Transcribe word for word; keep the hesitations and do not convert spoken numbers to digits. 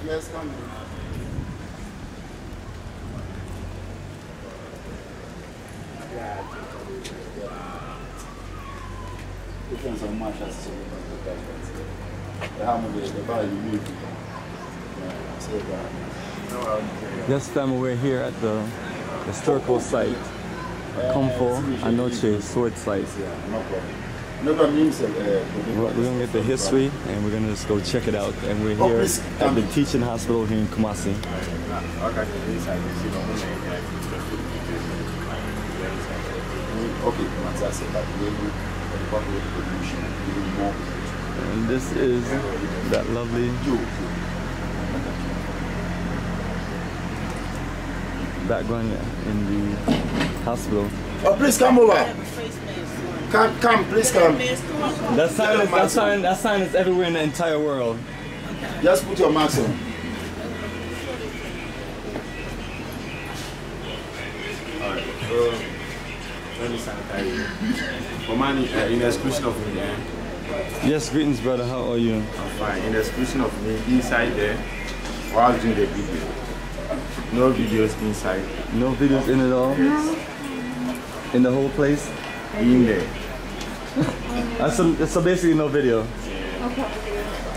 Yes, come in. Yeah. Depends on much as to the hammer, the value you need. This time we're here at the historical site, Okomfo, Anokye sword site. We're, we're gonna get the history and we're gonna just go check it out. And we're here at the teaching hospital here in Kumasi. And this is that lovely background in the hospital. Oh, please come over. Come, come, please come. That sign, is, that, sign, that sign is everywhere in the entire world. Just put your mask on. Alright, so let me sanitize you. For man, uh, in the exclusion of me, eh? Yes, greetings, brother. How are you? I'm fine. In the exclusion of me, inside there, while doing the video. No videos inside. No videos in at all? Yes. In the whole place? In there. Uh, so, so basically no video. Yeah.